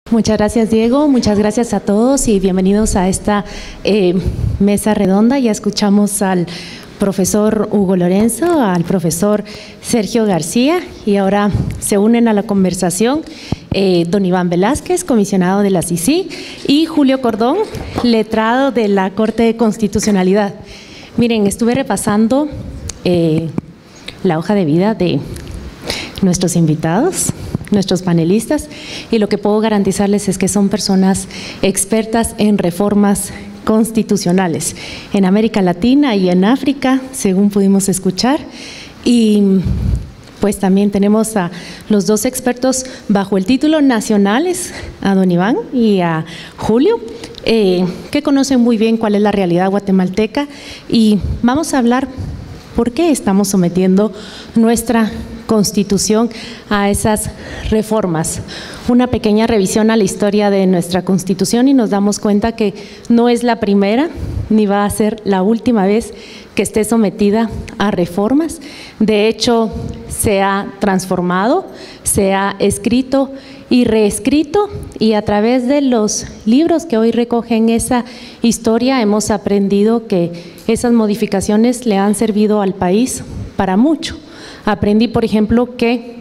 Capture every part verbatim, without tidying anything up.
Muchas gracias, Diego. Muchas gracias a todos y bienvenidos a esta eh, mesa redonda. Ya escuchamos al profesor Hugo Lorenzo, al profesor Sergio García y ahora se unen a la conversación eh, don Iván Velázquez, comisionado de la C I C I, y Julio Cordón, letrado de la Corte de Constitucionalidad. Miren, estuve repasando eh, la hoja de vida de nuestros invitados, nuestros panelistas, y lo que puedo garantizarles es que son personas expertas en reformas constitucionales en América Latina y en África, según pudimos escuchar, y pues también tenemos a los dos expertos bajo el título nacionales, a don Iván y a Julio, eh, que conocen muy bien cuál es la realidad guatemalteca, y vamos a hablar por qué estamos sometiendo nuestra Constitución a esas reformas. Una pequeña revisión a la historia de nuestra Constitución y nos damos cuenta que no es la primera ni va a ser la última vez que esté sometida a reformas. De hecho, se ha transformado, se ha escrito y reescrito, y a través de los libros que hoy recogen esa historia hemos aprendido que esas modificaciones le han servido al país para mucho. Aprendí, por ejemplo, que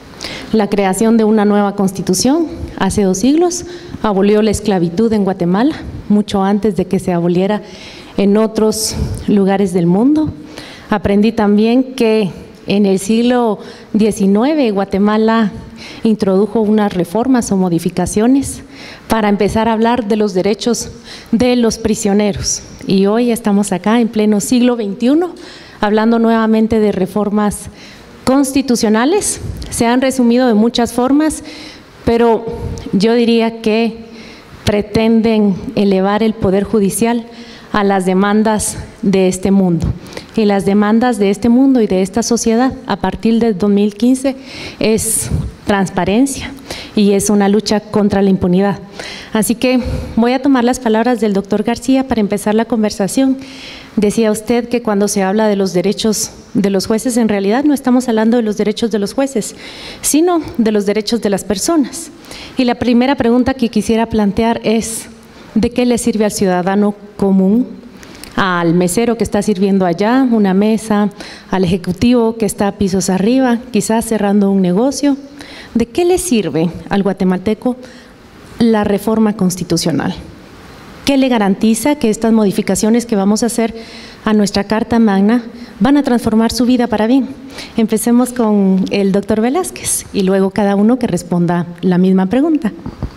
la creación de una nueva Constitución hace dos siglos abolió la esclavitud en Guatemala, mucho antes de que se aboliera en otros lugares del mundo. Aprendí también que en el siglo diecinueve Guatemala introdujo unas reformas o modificaciones para empezar a hablar de los derechos de los prisioneros. Y hoy estamos acá en pleno siglo veintiuno, hablando nuevamente de reformas constitucionales. Se han resumido de muchas formas, pero yo diría que pretenden elevar el Poder Judicial a las demandas de este mundo. Y las demandas de este mundo y de esta sociedad a partir del dos mil quince es transparencia y es una lucha contra la impunidad. Así que voy a tomar las palabras del doctor García para empezar la conversación. Decía usted que cuando se habla de los derechos de los jueces, en realidad no estamos hablando de los derechos de los jueces, sino de los derechos de las personas. Y la primera pregunta que quisiera plantear es, ¿de qué le sirve al ciudadano común, al mesero que está sirviendo allá una mesa, al ejecutivo que está pisos arriba, quizás cerrando un negocio? ¿De qué le sirve al guatemalteco la reforma constitucional? ¿Qué le garantiza que estas modificaciones que vamos a hacer a nuestra Carta Magna van a transformar su vida para bien? Empecemos con el doctor Velázquez y luego cada uno que responda la misma pregunta.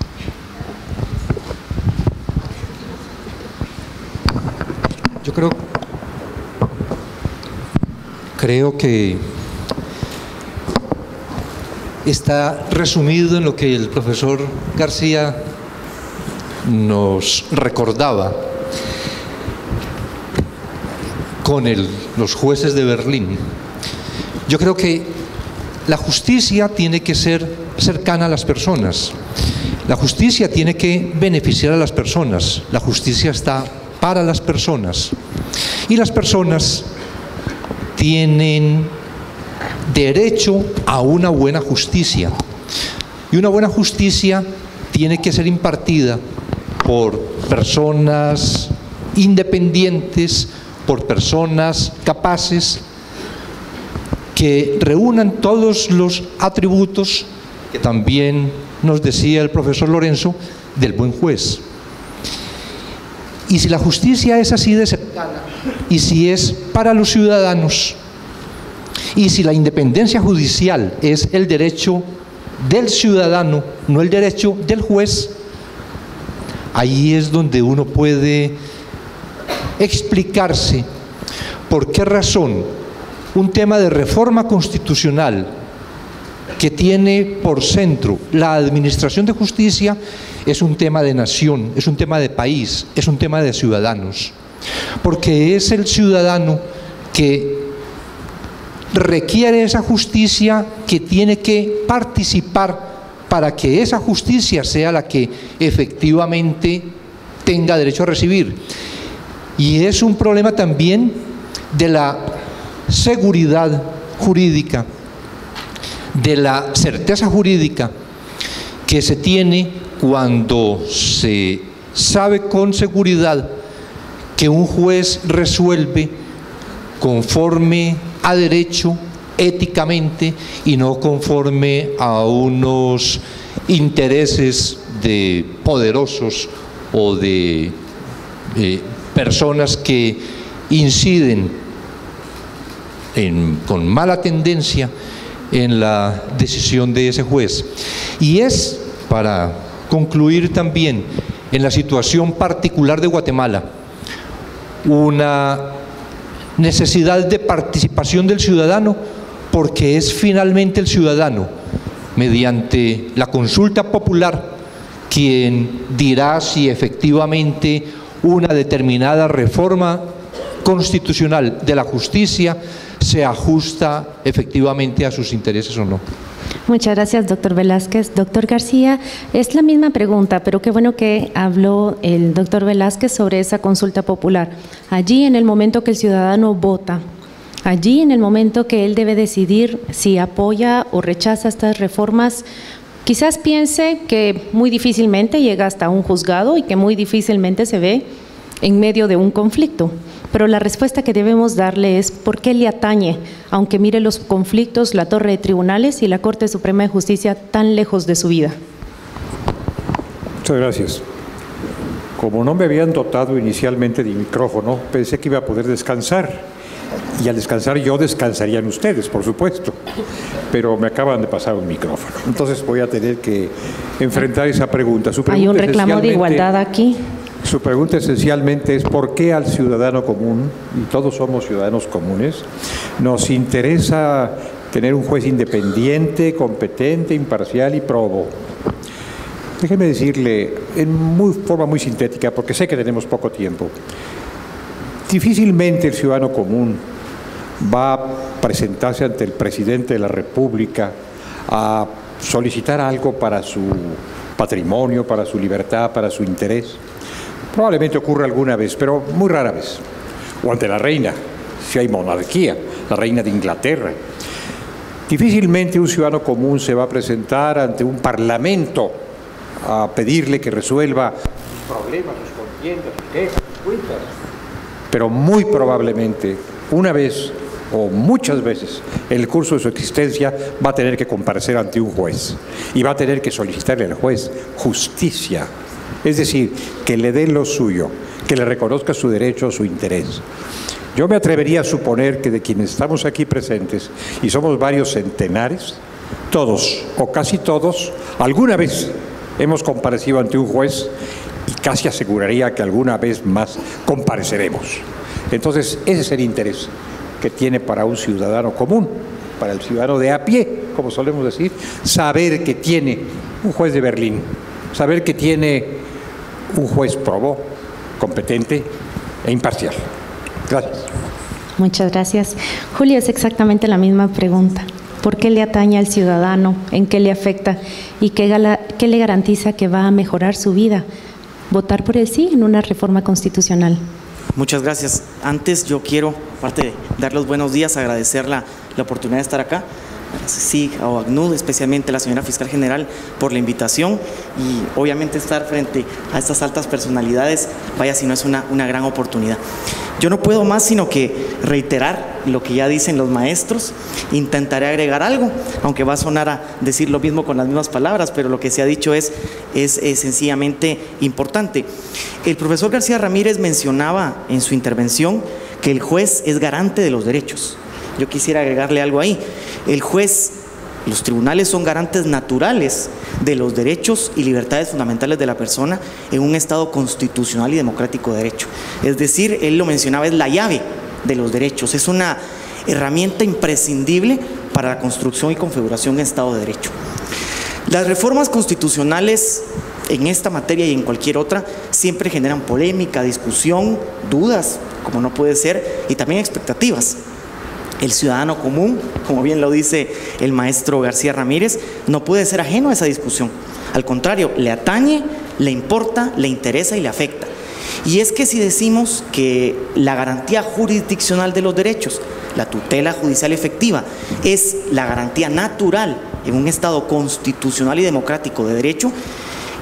Yo creo, creo que está resumido en lo que el profesor García nos recordaba con el, los jueces de Berlín. Yo creo que la justicia tiene que ser cercana a las personas. La justicia tiene que beneficiar a las personas. La justicia está para las personas. Y las personas tienen derecho a una buena justicia. Y una buena justicia tiene que ser impartida por personas independientes, por personas capaces que reúnan todos los atributos que también nos decía el profesor Lorenzo del buen juez. Y si la justicia es así de cercana, y si es para los ciudadanos, y si la independencia judicial es el derecho del ciudadano, no el derecho del juez, ahí es donde uno puede explicarse por qué razón un tema de reforma constitucional que tiene por centro la administración de justicia es un tema de nación, es un tema de país, es un tema de ciudadanos, porque es el ciudadano que requiere esa justicia, que tiene que participar para que esa justicia sea la que efectivamente tenga derecho a recibir. Y es un problema también de la seguridad jurídica, de la certeza jurídica que se tiene cuando se sabe con seguridad que un juez resuelve conforme a derecho, éticamente, y no conforme a unos intereses de poderosos o de eh, personas que inciden en, con mala tendencia en la decisión de ese juez. Y es, para concluir también, en la situación particular de Guatemala, una necesidad de participación del ciudadano, porque es finalmente el ciudadano, mediante la consulta popular, quien dirá si efectivamente una determinada reforma constitucional de la justicia se ajusta efectivamente a sus intereses o no. Muchas gracias, doctor Velázquez. Doctor García, es la misma pregunta, pero qué bueno que habló el doctor Velázquez sobre esa consulta popular. Allí, en el momento que el ciudadano vota, allí en el momento que él debe decidir si apoya o rechaza estas reformas, quizás piense que muy difícilmente llega hasta un juzgado y que muy difícilmente se ve en medio de un conflicto. Pero la respuesta que debemos darle es por qué le atañe, aunque mire los conflictos, la torre de tribunales y la Corte Suprema de Justicia tan lejos de su vida. Muchas gracias. Como no me habían dotado inicialmente de micrófono, pensé que iba a poder descansar. Y al descansar yo, descansarían ustedes, por supuesto. Pero me acaban de pasar un micrófono. Entonces voy a tener que enfrentar esa pregunta. Su pregunta Hay un reclamo de igualdad aquí. Su pregunta esencialmente es ¿por qué al ciudadano común, y todos somos ciudadanos comunes, nos interesa tener un juez independiente, competente, imparcial y probo? Déjeme decirle en muy, forma muy sintética, porque sé que tenemos poco tiempo, difícilmente el ciudadano común va a presentarse ante el presidente de la República a solicitar algo para su patrimonio, para su libertad, para su interés. Probablemente ocurra alguna vez, pero muy rara vez. O ante la reina, si hay monarquía, la reina de Inglaterra. Difícilmente un ciudadano común se va a presentar ante un parlamento a pedirle que resuelva sus problemas, sus contiendas, sus quejas, sus cuentas. Pero muy probablemente, una vez o muchas veces en el curso de su existencia, va a tener que comparecer ante un juez y va a tener que solicitarle al juez justicia. Es decir, que le dé lo suyo, que le reconozca su derecho, su interés. Yo me atrevería a suponer que de quienes estamos aquí presentes, y somos varios centenares, todos o casi todos, alguna vez hemos comparecido ante un juez y casi aseguraría que alguna vez más compareceremos. Entonces, ese es el interés que tiene para un ciudadano común, para el ciudadano de a pie, como solemos decir, saber que tiene un juez de Berlín, saber que tiene un juez probó, competente e imparcial. Gracias. Muchas gracias. Julia, es exactamente la misma pregunta. ¿Por qué le atañe al ciudadano? ¿En qué le afecta? ¿Y qué, gala, qué le garantiza que va a mejorar su vida? Votar por el sí en una reforma constitucional. Muchas gracias. Antes yo quiero, aparte de dar los buenos días, agradecer la, la oportunidad de estar acá. Sí, a ACNUD, especialmente a la señora Fiscal General por la invitación y obviamente estar frente a estas altas personalidades, vaya si no es una, una gran oportunidad. Yo no puedo más sino que reiterar lo que ya dicen los maestros, intentaré agregar algo, aunque va a sonar a decir lo mismo con las mismas palabras, pero lo que se ha dicho es, es, es sencillamente importante. El profesor García Ramírez mencionaba en su intervención que el juez es garante de los derechos. Yo quisiera agregarle algo ahí. El juez, los tribunales son garantes naturales de los derechos y libertades fundamentales de la persona en un Estado constitucional y democrático de derecho. Es decir, él lo mencionaba, es la llave de los derechos, es una herramienta imprescindible para la construcción y configuración de Estado de Derecho. Las reformas constitucionales en esta materia y en cualquier otra siempre generan polémica, discusión, dudas, como no puede ser, y también expectativas. El ciudadano común, como bien lo dice el maestro García Ramírez, no puede ser ajeno a esa discusión. Al contrario, le atañe, le importa, le interesa y le afecta. Y es que si decimos que la garantía jurisdiccional de los derechos, la tutela judicial efectiva, es la garantía natural en un Estado constitucional y democrático de derecho,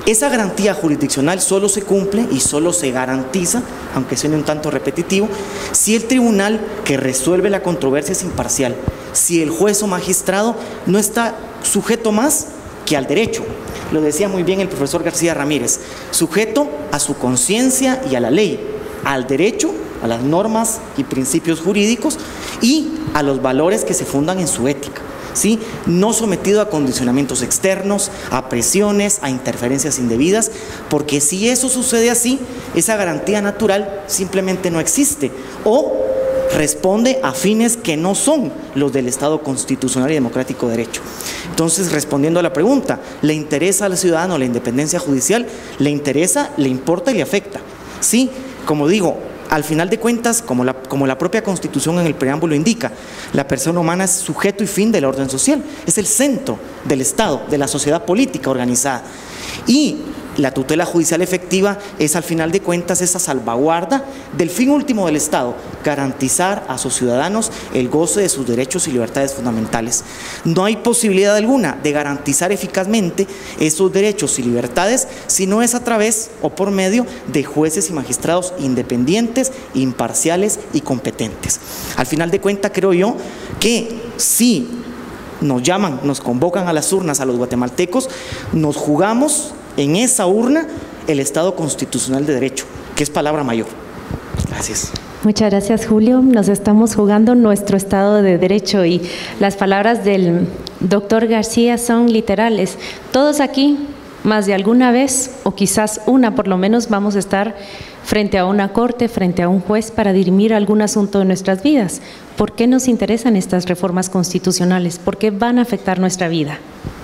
esa garantía jurisdiccional solo se cumple y solo se garantiza, aunque suene un tanto repetitivo, si el tribunal que resuelve la controversia es imparcial, si el juez o magistrado no está sujeto más que al derecho. Lo decía muy bien el profesor García Ramírez, sujeto a su conciencia y a la ley, al derecho, a las normas y principios jurídicos y a los valores que se fundan en su ética. ¿Sí? No sometido a condicionamientos externos, a presiones, a interferencias indebidas, porque si eso sucede así, esa garantía natural simplemente no existe o responde a fines que no son los del Estado constitucional y democrático de derecho. Entonces, respondiendo a la pregunta, ¿le interesa al ciudadano la independencia judicial? Le interesa, le importa y le afecta. ¿Sí? Como digo, al final de cuentas, como la, como la propia Constitución en el preámbulo indica, la persona humana es sujeto y fin del orden social, es el centro del Estado, de la sociedad política organizada. Y la tutela judicial efectiva es al final de cuentas esa salvaguarda del fin último del Estado, garantizar a sus ciudadanos el goce de sus derechos y libertades fundamentales. No hay posibilidad alguna de garantizar eficazmente esos derechos y libertades si no es a través o por medio de jueces y magistrados independientes, imparciales y competentes. Al final de cuentas creo yo que si nos llaman, nos convocan a las urnas a los guatemaltecos, nos jugamos en esa urna el Estado constitucional de derecho, que es palabra mayor. Gracias. Muchas gracias, Julio. Nos estamos jugando nuestro Estado de Derecho y las palabras del doctor García son literales. Todos aquí, más de alguna vez, o quizás una por lo menos, vamos a estar frente a una corte, frente a un juez para dirimir algún asunto de nuestras vidas. ¿Por qué nos interesan estas reformas constitucionales? ¿Por qué van a afectar nuestra vida?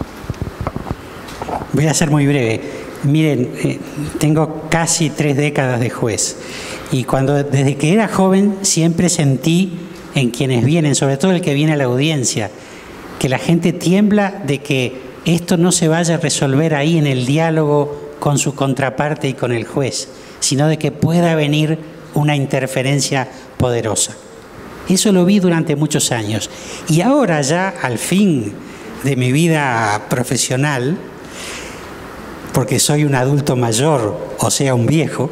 Voy a ser muy breve. Miren, eh, tengo casi tres décadas de juez y cuando desde que era joven siempre sentí en quienes vienen, sobre todo el que viene a la audiencia, que la gente tiembla de que esto no se vaya a resolver ahí en el diálogo con su contraparte y con el juez, sino de que pueda venir una interferencia poderosa. Eso lo vi durante muchos años y ahora ya al fin de mi vida profesional, porque soy un adulto mayor, o sea, un viejo,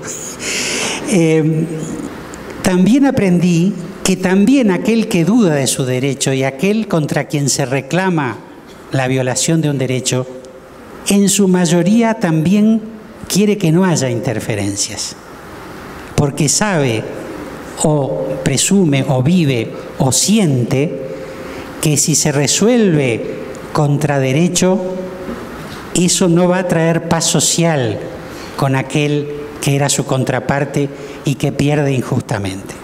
eh, también aprendí que también aquel que duda de su derecho y aquel contra quien se reclama la violación de un derecho, en su mayoría también quiere que no haya interferencias, porque sabe o presume o vive o siente que si se resuelve contra derecho, eso no va a traer paz social con aquel que era su contraparte y que pierde injustamente.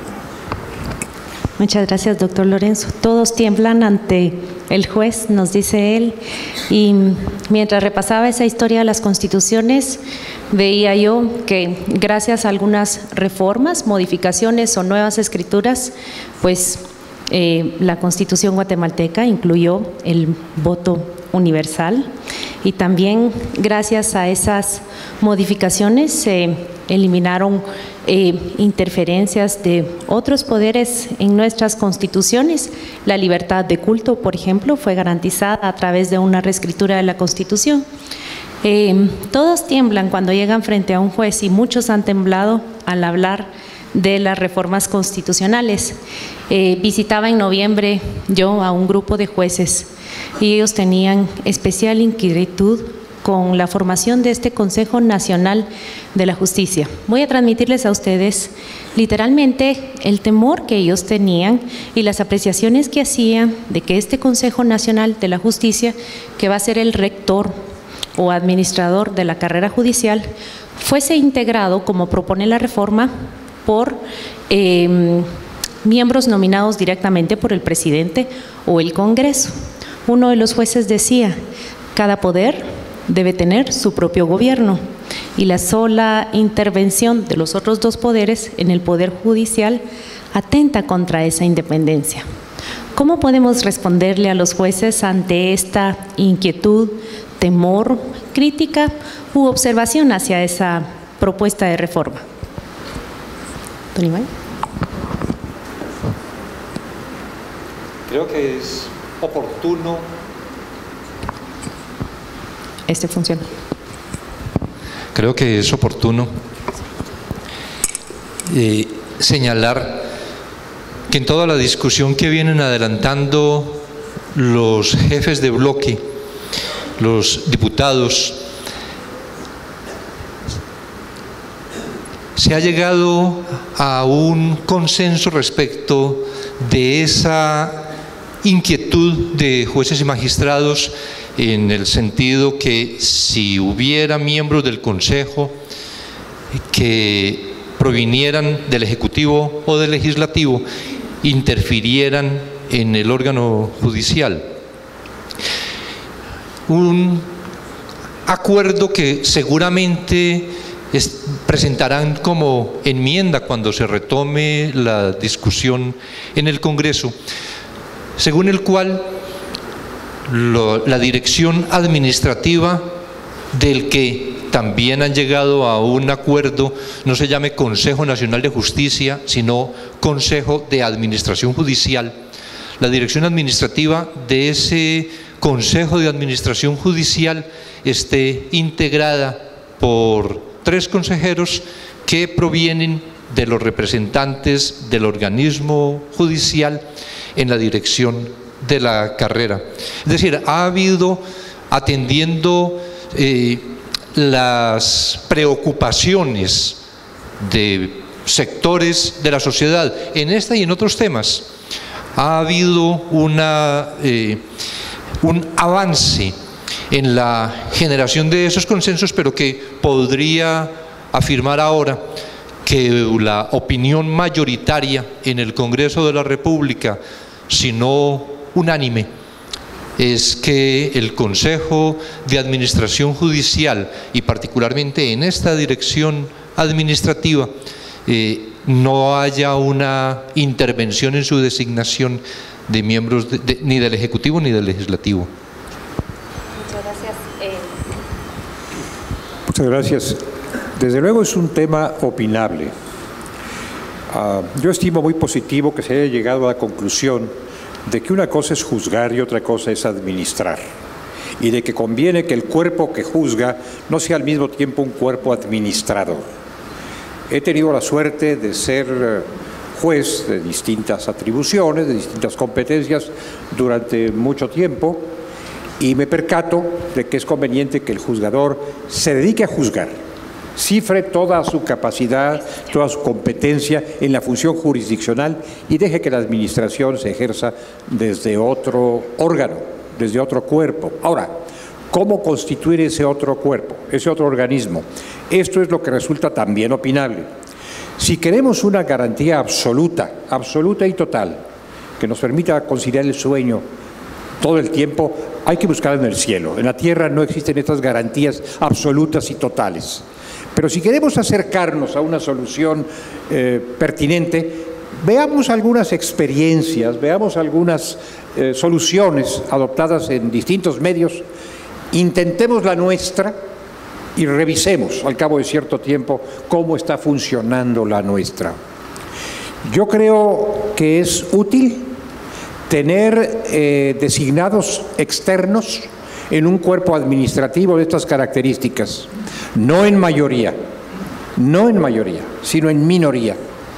Muchas gracias, doctor Lorenzo. Todos tiemblan ante el juez, nos dice él, y mientras repasaba esa historia de las constituciones, veía yo que gracias a algunas reformas, modificaciones o nuevas escrituras, pues eh, la Constitución guatemalteca incluyó el voto universal y también gracias a esas modificaciones se eh, eliminaron eh, interferencias de otros poderes en nuestras constituciones. La libertad de culto, por ejemplo, fue garantizada a través de una reescritura de la Constitución. Eh, todos tiemblan cuando llegan frente a un juez y muchos han temblado al hablar de las reformas constitucionales. Eh, visitaba en noviembre yo a un grupo de jueces y ellos tenían especial inquietud con la formación de este Consejo Nacional de la Justicia. Voy a transmitirles a ustedes literalmente el temor que ellos tenían y las apreciaciones que hacían de que este Consejo Nacional de la Justicia, que va a ser el rector o administrador de la carrera judicial, fuese integrado, como propone la reforma, por eh, miembros nominados directamente por el presidente o el Congreso. Uno de los jueces decía, cada poder debe tener su propio gobierno y la sola intervención de los otros dos poderes en el poder judicial atenta contra esa independencia. ¿Cómo podemos responderle a los jueces ante esta inquietud, temor, crítica u observación hacia esa propuesta de reforma? Don Iván. Creo que es oportuno. Este funciona. creo que es oportuno eh, señalar que en toda la discusión que vienen adelantando los jefes de bloque, los diputados, se ha llegado a un consenso respecto de esa inquietud de jueces y magistrados, en el sentido que si hubiera miembros del Consejo que provinieran del Ejecutivo o del Legislativo, interfirieran en el órgano judicial. Un acuerdo que seguramente es, presentarán como enmienda cuando se retome la discusión en el Congreso, según el cual lo, la dirección administrativa, del que también han llegado a un acuerdo, no se llame Consejo Nacional de Justicia, sino Consejo de Administración Judicial. La dirección administrativa de ese Consejo de Administración Judicial esté integrada por tres consejeros que provienen de los representantes del organismo judicial en la dirección de la carrera. Es decir, ha habido, atendiendo eh, las preocupaciones de sectores de la sociedad en esta y en otros temas, ha habido una, eh, un avance en la generación de esos consensos, pero que podría afirmar ahora que la opinión mayoritaria en el Congreso de la República, si no unánime, es que el Consejo de Administración Judicial, y particularmente en esta dirección administrativa, eh, no haya una intervención en su designación de miembros de, de, ni del Ejecutivo ni del Legislativo. Muchas gracias. Eh... Muchas gracias. Desde luego es un tema opinable. Uh, yo estimo muy positivo que se haya llegado a la conclusión de que una cosa es juzgar y otra cosa es administrar, y de que conviene que el cuerpo que juzga no sea al mismo tiempo un cuerpo administrador. He tenido la suerte de ser juez de distintas atribuciones, de distintas competencias durante mucho tiempo, y me percato de que es conveniente que el juzgador se dedique a juzgar, cifre toda su capacidad, toda su competencia en la función jurisdiccional y deje que la administración se ejerza desde otro órgano, desde otro cuerpo. Ahora, ¿cómo constituir ese otro cuerpo, ese otro organismo? Esto es lo que resulta también opinable. Si queremos una garantía absoluta, absoluta y total, que nos permita conciliar el sueño todo el tiempo, hay que buscar en el cielo. En la tierra no existen estas garantías absolutas y totales. Pero si queremos acercarnos a una solución eh, pertinente, veamos algunas experiencias, veamos algunas eh, soluciones adoptadas en distintos medios, intentemos la nuestra y revisemos al cabo de cierto tiempo cómo está funcionando la nuestra. Yo creo que es útil tener eh, designados externos en un cuerpo administrativo de estas características, no en mayoría, no en mayoría, sino en minoría.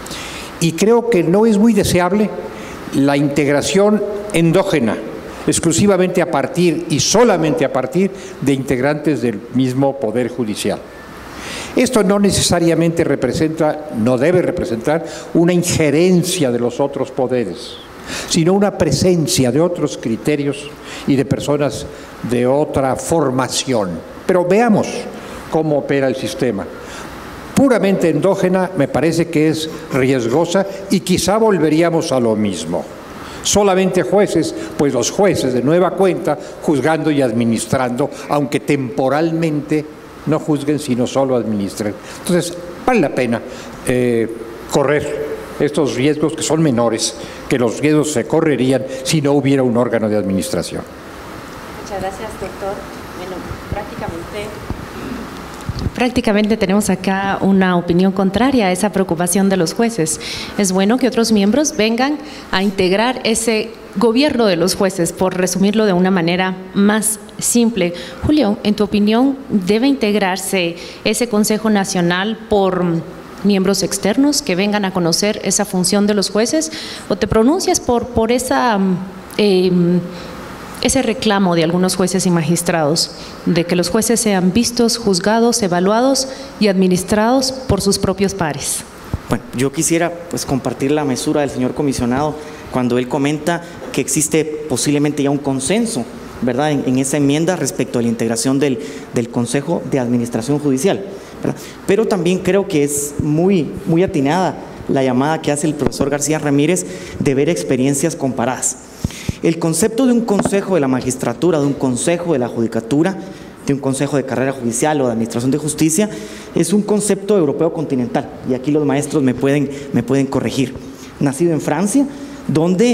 Y creo que no es muy deseable la integración endógena, exclusivamente a partir y solamente a partir de integrantes del mismo Poder Judicial. Esto no necesariamente representa, no debe representar una injerencia de los otros poderes, sino una presencia de otros criterios y de personas de otra formación. Pero veamos cómo opera el sistema. Puramente endógena me parece que es riesgosa y quizá volveríamos a lo mismo. Solamente jueces, pues los jueces de nueva cuenta, juzgando y administrando, aunque temporalmente no juzguen, sino solo administren. Entonces, vale la pena eh, correr estos riesgos que son menores, que los riesgos se correrían si no hubiera un órgano de administración. Muchas gracias, doctor. Bueno, prácticamente, Prácticamente tenemos acá una opinión contraria a esa preocupación de los jueces. Es bueno que otros miembros vengan a integrar ese gobierno de los jueces, por resumirlo de una manera más simple. Julio, en tu opinión, ¿debe integrarse ese Consejo Nacional por miembros externos que vengan a conocer esa función de los jueces? ¿O te pronuncias por, por esa, eh, ese reclamo de algunos jueces y magistrados de que los jueces sean vistos, juzgados, evaluados y administrados por sus propios pares? Bueno, yo quisiera pues compartir la mesura del señor comisionado cuando él comenta que existe posiblemente ya un consenso, ¿verdad?, en, en esa enmienda respecto a la integración del, del Consejo de Administración Judicial, ¿verdad? Pero también creo que es muy, muy atinada la llamada que hace el profesor García Ramírez de ver experiencias comparadas. El concepto de un consejo de la magistratura, de un consejo de la judicatura, de un consejo de carrera judicial o de administración de justicia, es un concepto europeo continental, y aquí los maestros me pueden, me pueden corregir. Nacido en Francia, donde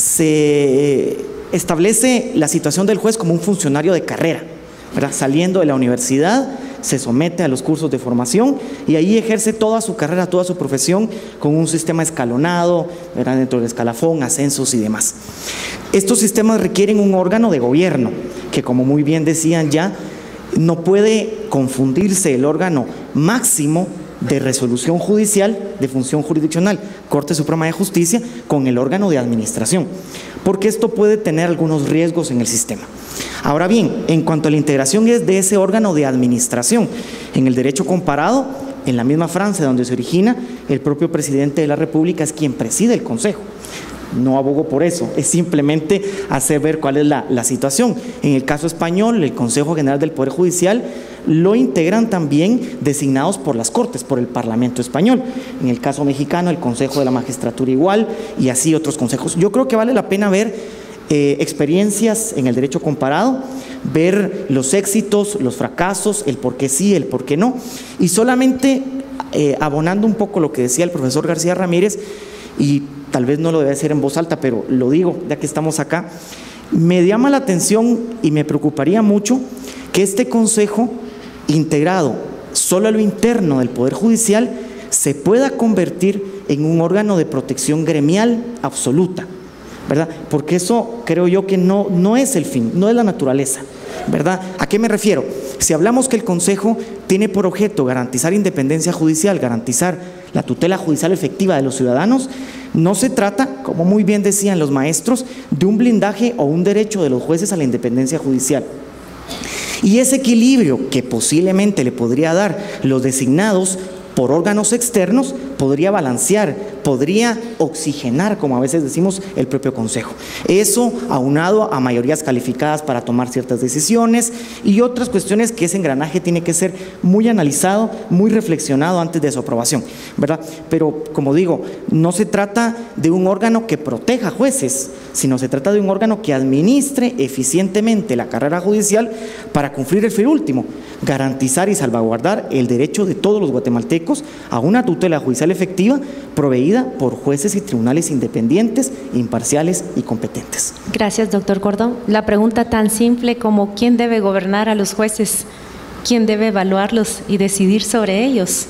se establece la situación del juez como un funcionario de carrera, ¿verdad? Saliendo de la universidad, se somete a los cursos de formación y ahí ejerce toda su carrera, toda su profesión con un sistema escalonado, ¿verdad?, dentro del escalafón, ascensos y demás. Estos sistemas requieren un órgano de gobierno que, como muy bien decían ya, no puede confundirse el órgano máximo de resolución judicial, de función jurisdiccional, Corte Suprema de Justicia, con el órgano de administración, porque esto puede tener algunos riesgos en el sistema. Ahora bien, en cuanto a la integración de ese órgano de administración en el derecho comparado, en la misma Francia donde se origina, el propio presidente de la República es quien preside el Consejo. No abogo por eso, es simplemente hacer ver cuál es la, la situación. En el caso español, el Consejo General del Poder Judicial lo integran también designados por las Cortes, por el Parlamento español. En el caso mexicano, el Consejo de la Magistratura igual, y así otros consejos. Yo creo que vale la pena ver eh, experiencias en el derecho comparado, ver los éxitos, los fracasos, el por qué sí, el por qué no, y solamente eh, abonando un poco lo que decía el profesor García Ramírez, y tal vez no lo debe decir en voz alta, pero lo digo ya que estamos acá, me llama la atención y me preocuparía mucho que este consejo integrado solo a lo interno del Poder Judicial se pueda convertir en un órgano de protección gremial absoluta, ¿verdad? Porque eso creo yo que no, no es el fin, no es la naturaleza, ¿verdad? ¿A qué me refiero? Si hablamos que el Consejo tiene por objeto garantizar independencia judicial, garantizar la tutela judicial efectiva de los ciudadanos, no se trata, como muy bien decían los maestros, de un blindaje o un derecho de los jueces a la independencia judicial. Y ese equilibrio que posiblemente le podría dar los designados por órganos externos, podría balancear, podría oxigenar, como a veces decimos, el propio Consejo. Eso aunado a mayorías calificadas para tomar ciertas decisiones y otras cuestiones que ese engranaje tiene que ser muy analizado, muy reflexionado antes de su aprobación, ¿verdad? Pero, como digo, no se trata de un órgano que proteja jueces, sino se trata de un órgano que administre eficientemente la carrera judicial para cumplir el fin último, garantizar y salvaguardar el derecho de todos los guatemaltecos a una tutela judicial efectiva proveída por jueces y tribunales independientes, imparciales y competentes. Gracias, doctor Cordón. La pregunta tan simple como ¿quién debe gobernar a los jueces? ¿Quién debe evaluarlos y decidir sobre ellos?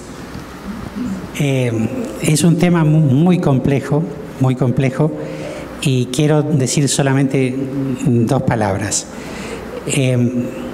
Eh, es un tema muy complejo, muy complejo, y quiero decir solamente dos palabras. Eh,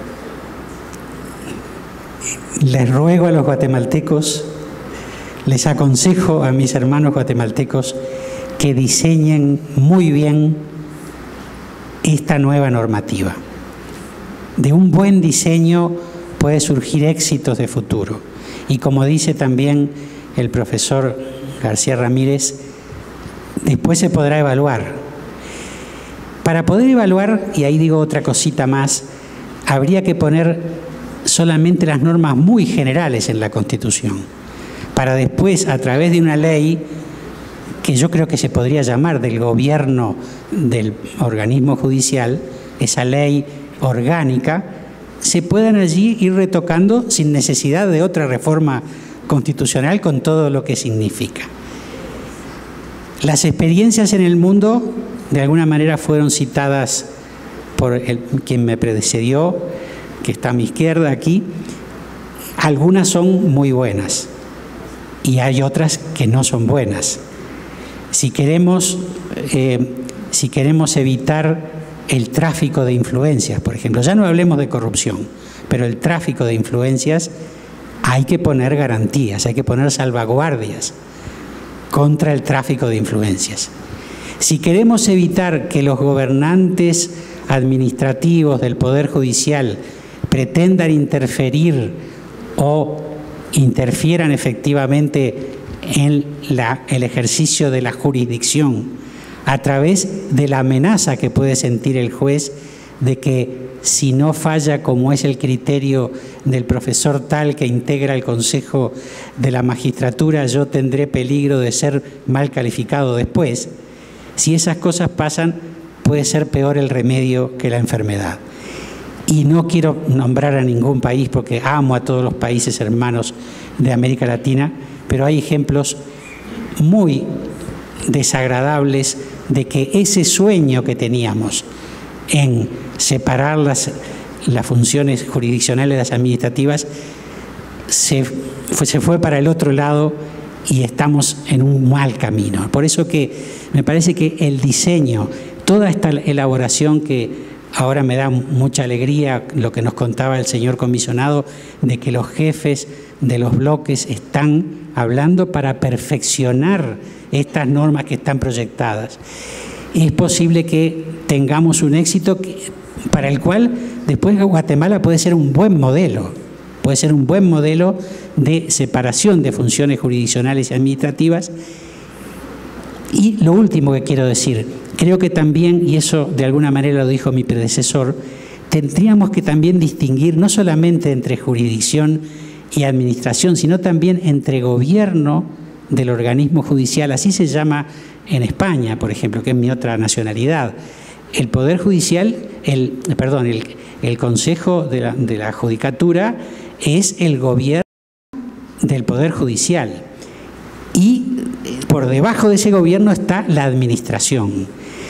les ruego a los guatemaltecos, les aconsejo a mis hermanos guatemaltecos que diseñen muy bien esta nueva normativa. De un buen diseño puede surgir éxitos de futuro. Y como dice también el profesor García Ramírez, después se podrá evaluar. Para poder evaluar, y ahí digo otra cosita más, habría que poner solamente las normas muy generales en la Constitución, para después, a través de una ley, que yo creo que se podría llamar del gobierno del organismo judicial, esa ley orgánica, se puedan allí ir retocando sin necesidad de otra reforma constitucional con todo lo que significa. Las experiencias en el mundo, de alguna manera, fueron citadas por el, quien me precedió, que está a mi izquierda aquí. Algunas son muy buenas y hay otras que no son buenas. Si queremos, eh, si queremos evitar el tráfico de influencias, por ejemplo, ya no hablemos de corrupción, pero el tráfico de influencias, hay que poner garantías, hay que poner salvaguardias contra el tráfico de influencias. Si queremos evitar que los gobernantes administrativos del Poder Judicial pretendan interferir o interfieran efectivamente en la, el ejercicio de la jurisdicción a través de la amenaza que puede sentir el juez de que si no falla como es el criterio del profesor tal que integra el Consejo de la Magistratura, yo tendré peligro de ser mal calificado después. Si esas cosas pasan, puede ser peor el remedio que la enfermedad. Y no quiero nombrar a ningún país porque amo a todos los países hermanos de América Latina, pero hay ejemplos muy desagradables de que ese sueño que teníamos en separar las, las funciones jurisdiccionales de las administrativas se fue, se fue para el otro lado y estamos en un mal camino. Por eso que me parece que el diseño, toda esta elaboración que ahora me da mucha alegría, lo que nos contaba el señor comisionado, de que los jefes de los bloques están hablando para perfeccionar estas normas que están proyectadas. Es posible que tengamos un éxito que, para el cual después Guatemala puede ser un buen modelo, puede ser un buen modelo de separación de funciones jurisdiccionales y administrativas. Y lo último que quiero decir, creo que también, y eso de alguna manera lo dijo mi predecesor, tendríamos que también distinguir no solamente entre jurisdicción y administración, sino también entre gobierno del organismo judicial, así se llama en España, por ejemplo, que es mi otra nacionalidad. El Poder Judicial, el, perdón, el, el Consejo de la, de la Judicatura es el gobierno del Poder Judicial y por debajo de ese gobierno está la administración.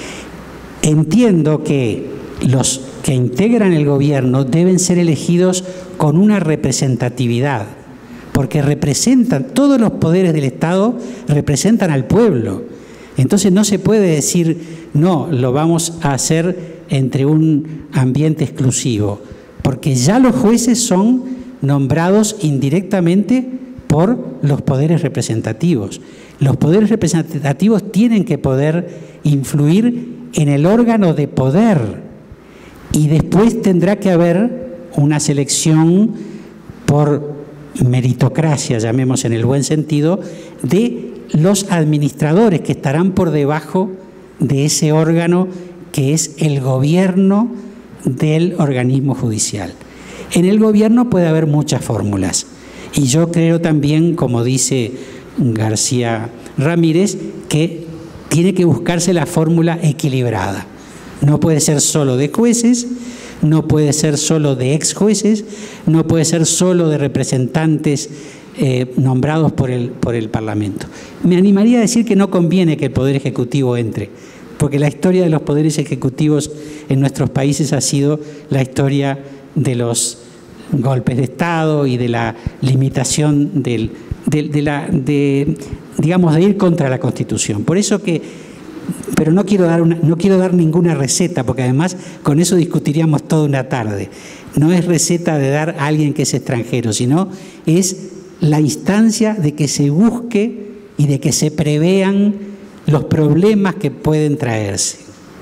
Entiendo que los que integran el gobierno deben ser elegidos con una representatividad, porque representan, todos los poderes del Estado representan al pueblo. Entonces no se puede decir, no, lo vamos a hacer entre un ambiente exclusivo, porque ya los jueces son nombrados indirectamente por los poderes representativos. Los poderes representativos tienen que poder influir en el órgano de poder y después tendrá que haber una selección por meritocracia, llamemos en el buen sentido, de los administradores que estarán por debajo de ese órgano que es el gobierno del organismo judicial. En el gobierno puede haber muchas fórmulas y yo creo también, como dice García Ramírez, que tiene que buscarse la fórmula equilibrada. No puede ser solo de jueces, no puede ser solo de ex jueces, no puede ser solo de representantes eh, nombrados por el, por el Parlamento. Me animaría a decir que no conviene que el Poder Ejecutivo entre, porque la historia de los poderes ejecutivos en nuestros países ha sido la historia de los golpes de Estado y de la limitación del, de, de la, de, digamos, de ir contra la Constitución. Por eso que, pero no quiero dar una, no quiero dar ninguna receta, porque además con eso discutiríamos toda una tarde. No es receta de dar a alguien que es extranjero, sino es la instancia de que se busque y de que se prevean los problemas que pueden traerse.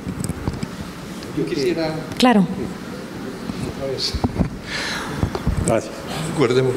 Yo quisiera... Claro. Gracias. Guardemos.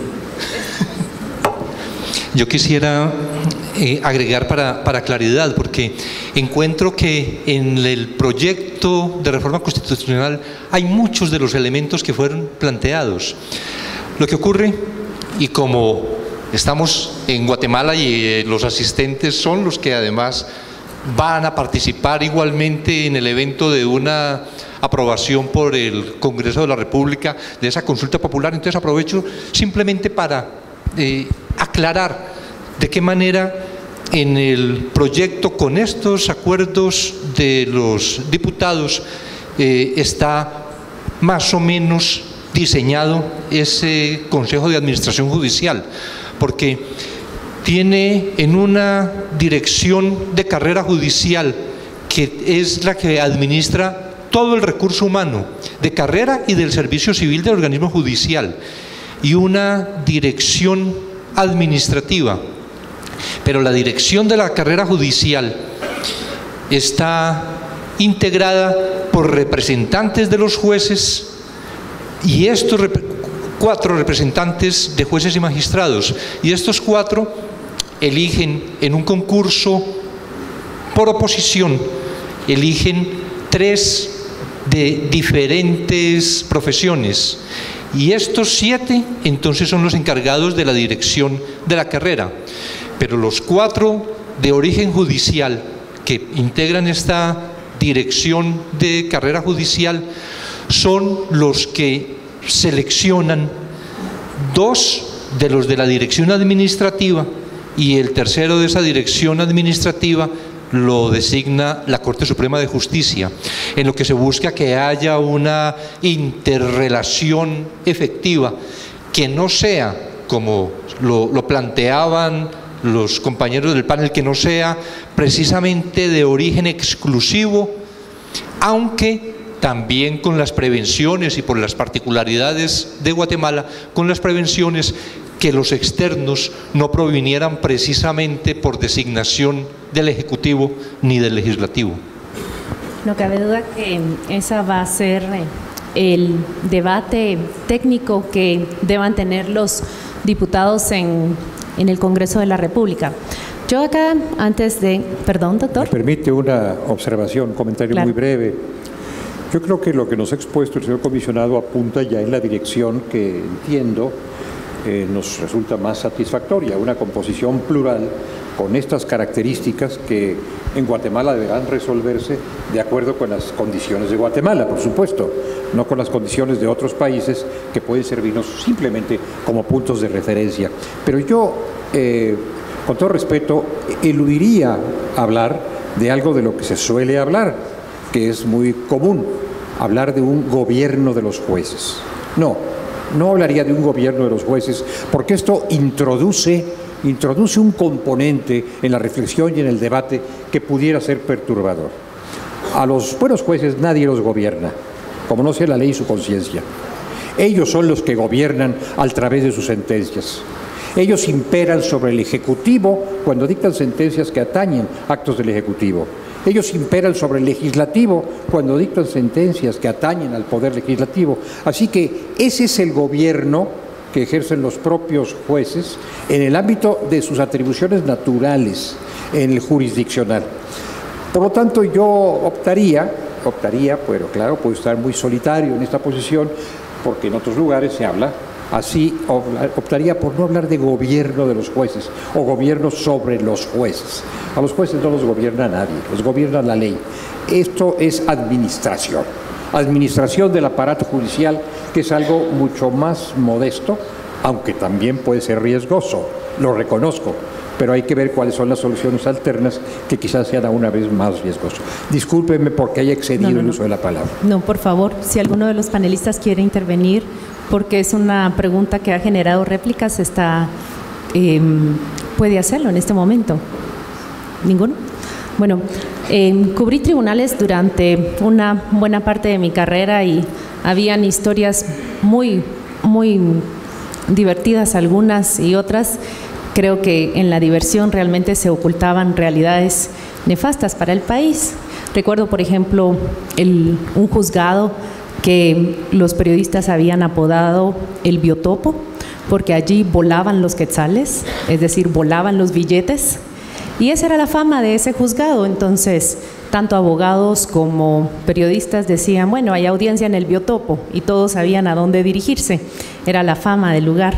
Yo quisiera eh, agregar para, para claridad, porque encuentro que en el proyecto de reforma constitucional hay muchos de los elementos que fueron planteados. Lo que ocurre, y como estamos en Guatemala y eh, los asistentes son los que además van a participar igualmente en el evento de una aprobación por el Congreso de la República de esa consulta popular, entonces aprovecho simplemente para eh, aclarar de qué manera en el proyecto con estos acuerdos de los diputados eh, está más o menos diseñado ese Consejo de Administración Judicial, porque tiene en una dirección de carrera judicial, que es la que administra todo el recurso humano de carrera y del servicio civil del organismo judicial, y una dirección administrativa. Pero la dirección de la carrera judicial está integrada por representantes de los jueces, y estos rep- cuatro representantes de jueces y magistrados, y estos cuatro eligen en un concurso por oposición, eligen tres de diferentes profesiones, y estos siete entonces son los encargados de la dirección de la carrera. Pero los cuatro de origen judicial que integran esta dirección de carrera judicial son los que seleccionan dos de los de la dirección administrativa, y el tercero de esa dirección administrativa lo designa la Corte Suprema de Justicia, en lo que se busca que haya una interrelación efectiva, que no sea, como lo, lo planteaban los compañeros del panel, que no sea precisamente de origen exclusivo, aunque también con las prevenciones y por las particularidades de Guatemala, con las prevenciones que los externos no provinieran precisamente por designación del Ejecutivo ni del Legislativo. No cabe duda que esa va a ser el debate técnico que deban tener los diputados en, en el Congreso de la República. Yo acá, antes de... Perdón, doctor. ¿Me permite una observación, un comentario Claro. muy breve? Yo creo que lo que nos ha expuesto el señor comisionado apunta ya en la dirección que entiendo eh, nos resulta más satisfactoria, una composición plural con estas características que en Guatemala deberán resolverse de acuerdo con las condiciones de Guatemala, por supuesto, no con las condiciones de otros países que pueden servirnos simplemente como puntos de referencia. Pero yo, eh, con todo respeto, eludiría hablar de algo de lo que se suele hablar, que es muy común, hablar de un gobierno de los jueces. No, no hablaría de un gobierno de los jueces, porque esto introduce, introduce un componente en la reflexión y en el debate que pudiera ser perturbador. A los buenos jueces nadie los gobierna, como no sea la ley y su conciencia. Ellos son los que gobiernan a través de sus sentencias. Ellos imperan sobre el Ejecutivo cuando dictan sentencias que atañen actos del Ejecutivo. Ellos imperan sobre el Legislativo cuando dictan sentencias que atañen al Poder Legislativo. Así que ese es el gobierno que ejercen los propios jueces en el ámbito de sus atribuciones naturales en el jurisdiccional. Por lo tanto, yo optaría, optaría, pero claro, puedo estar muy solitario en esta posición, porque en otros lugares se habla así, optaría por no hablar de gobierno de los jueces o gobierno sobre los jueces. A los jueces no los gobierna nadie, los gobierna la ley. Esto es administración, administración del aparato judicial, que es algo mucho más modesto, aunque también puede ser riesgoso, lo reconozco, pero hay que ver cuáles son las soluciones alternas que quizás sean aún una vez más riesgosas. Discúlpenme porque haya excedido No, no, no. el uso de la palabra. No, por favor, si alguno de los panelistas quiere intervenir, porque es una pregunta que ha generado réplicas, está, eh, puede hacerlo en este momento. ¿Ninguno? Bueno, eh, cubrí tribunales durante una buena parte de mi carrera y habían historias muy, muy divertidas algunas, y otras creo que en la diversión realmente se ocultaban realidades nefastas para el país. Recuerdo, por ejemplo, el, un juzgado que los periodistas habían apodado el biotopo, porque allí volaban los quetzales, es decir, volaban los billetes, y esa era la fama de ese juzgado. Entonces, tanto abogados como periodistas decían, bueno, hay audiencia en el biotopo, y todos sabían a dónde dirigirse, era la fama del lugar.